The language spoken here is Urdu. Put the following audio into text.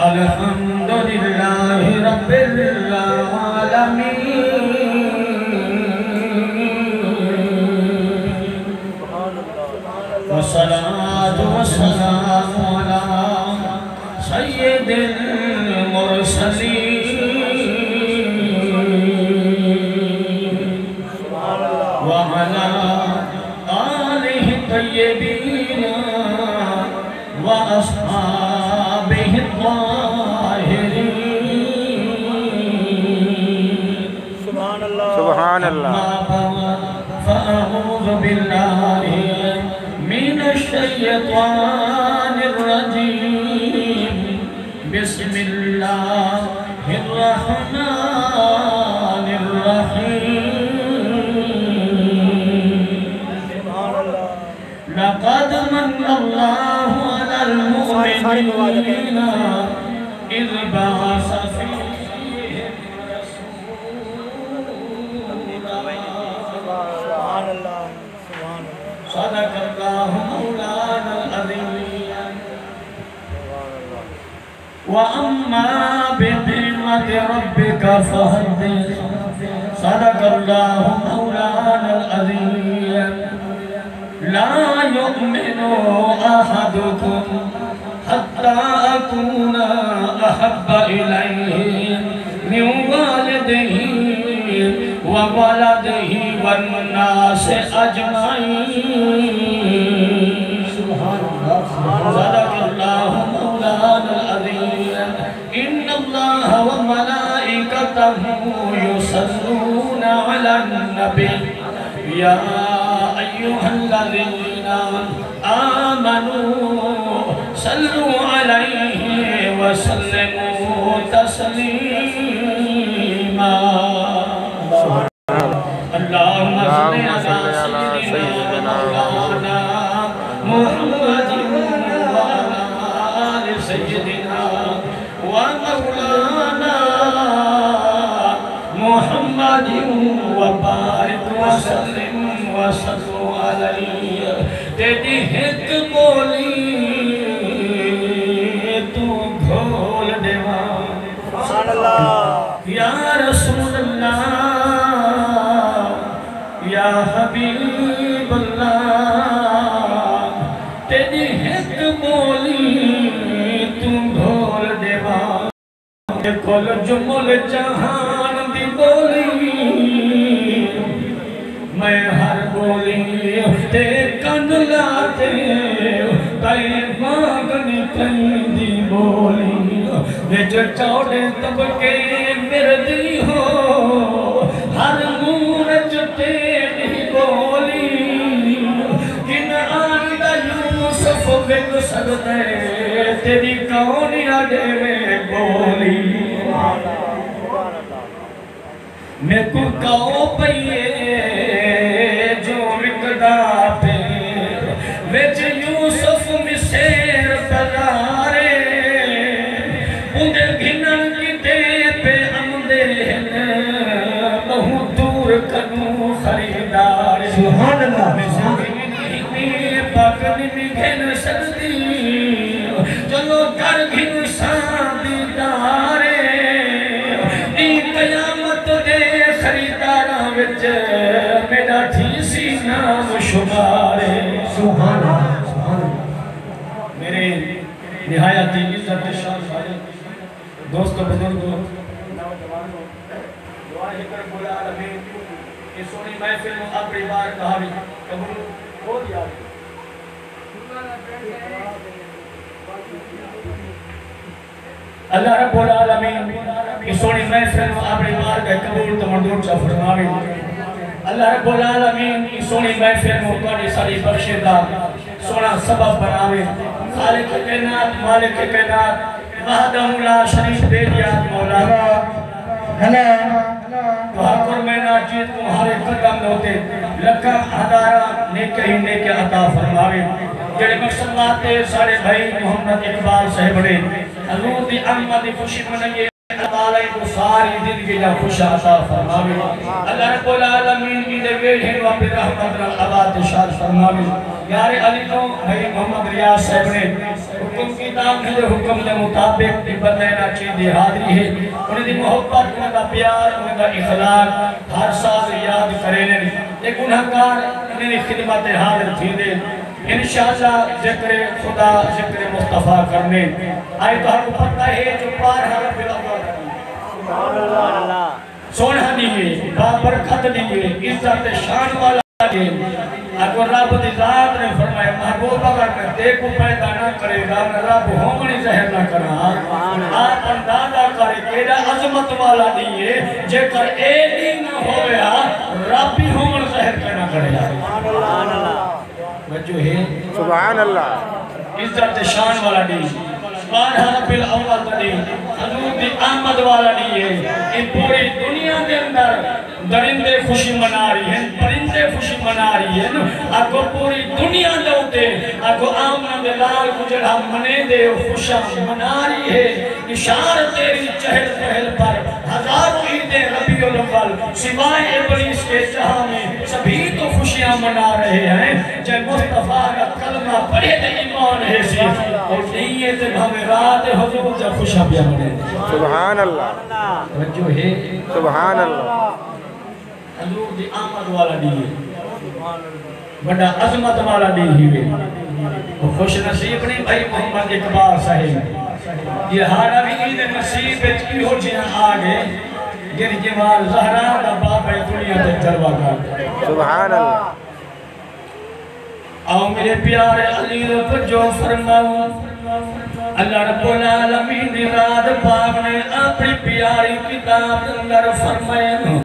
الحمدللہ رب العالمین والصلاة والسلام على سید المرسلین وعلى آلہ الطیبین وأصحابه الطاهرين سبحان اللہ فأعوذ بالله من الشيطان الرجيم بسم الله الرحمن الرحيم لقد من الله على المؤمنين إذ بعث فيهم رسولا صدق الله مولانا العظيم وأما بنعمة ربك فحدث صدق الله مولانا العظيم لا يؤمن أحدكم حتى أكون أحب إليه من والده وولده والناس أجمعين صدق الله مولانا العظيم إن الله وملائكته يصلون على النبي يا أيها الذين آمنوا صلوا عليه وسلموا تسليما اللهم صل على سيدنا مولانا محمد وعلى آل سيدنا ومولانا محمد وبارك وسلم وصلوا علیہ تیری ایک بولی تو گھول دیوان سبحان اللہ یا رسول اللہ یا حبیب اللہ تیری ایک بولی تو گھول دیوان کل جمل جہان دی بولی میں ہر بولی تے کن لاتے کئی مانگنی کئی دی بولی ویچ چوڑے طبقے مردی ہو ہر مونج تیری بولی کن آندہ یوسف بک سکتے تیری کونی آدھے میں بولی میں کو کہو پئیے جو مقدا پہ ویچ یوسف مسیر پرارے انہیں گھنن کی دے پہ امدے بہت دور کنو خریدار سبحان اللہ پاکنی میں گھن سکتی چلو کر گھن ساندی دارے قیامت دے خریدارہ وچ میرا ٹھیسی نام شمارے سبحان اللہ میرے نہایت عزت شان والے دوستو بزرگوں نوجوانوں دعائیں کر مولا عالمین یہ سونی محفل میں اپنی بار کہا بھی قبول ہو دیا اللہ رب العالمین اس سونی محفل میں اپنی بار کا قبول تو مندور چا فرماوی اللہ رب العالمین اس سونی محفل میں اپنی ساری بخشے دا سونا سبب بناوے خالق کائنات مالک کائنات وحدہ لا شریک دے دیا مولا تو حقر میں ناجید تمہارے قدم ہوتے لکھا ہزارہ نیکہ ہی نیکہ عطا فرماوے جڑے مقصد لاتے سارے بھائی محمد اقبال صاحب نے حضور دی احمد خوشی منگے تعالی کو ساری زندگی دا خوش عطا فرماوے اللہ رب العالمین کی دے ویلے و اپنی رحمت نال آباد شاد فرماوے یار علی تو بھائی محمد ریاض صاحب نے حکم کی دام ہے حکم دے مطابق بندے نا چیز حاضری ہے انہیں دی محبت انہیں دا پیار انہیں دا اخلاق ہر سال یاد کرے لیں ایک گناہگار انہیں دی خدمت حاضر تھی دے انشاءاللہ ذکر خدا ذکر مصطفیٰ کرنے آئے تو ہم پتہ ہے جو پار حرف اللہ سونہ نہیں بابرکت نہیں عزت شان والا نہیں اگر رب دی ذات نے فرمایا محبوب اگر میں دیکھو پیدا نہ کرے گا میں رب ہومنی ظاہر نہ کرا آپ اندازہ کرے کیڑا عظمت والا نہیں ہے جے کر اے نہیں نہ ہویا رب ہی ہومن ظاہر کرنا کرے گا وجہ ہے سبحان اللہ عزت شان والا نہیں بارہ ربی الاول نہیں حضور دی آمد والا نہیں ہے ان پوری دنیا کے اندر درندے خوشی منا رہی ہیں پرندے خوشی منا رہی ہیں آگو پوری دنیا دوتے آگو آمنہ دے لال کجڑا منے دے خوشا منا رہی ہے اشار تیری چہل پہل پر ہزاروں عیدیں ربیع الاول سوائے ابلیس کے جہاں میں سبھی تو خوشیاں منا رہے ہیں جے مصطفیٰ کا کلمہ پڑھے دے ایمان ہے سی اور نیت ہمیں رات حضور جا خوشا بیا منے دے سبحان اللہ وجہ ہے سبحان اللہ حضور دی آمد والا دیئے بڑا عظمت والا دیئے وہ خوش نصیب نہیں بھائی محمد اقبال صاحب یہ ہارا بھی عید نصیب کی ہو جینا آگے گر جمال زہرا دا باب دنیا تے جلوہ کر سبحان اللہ آؤ میرے پیارے علی رب جو فرماؤں اللہ رب العالمین رات پاک نے اپنی پیاری کتاب اندر فرمائے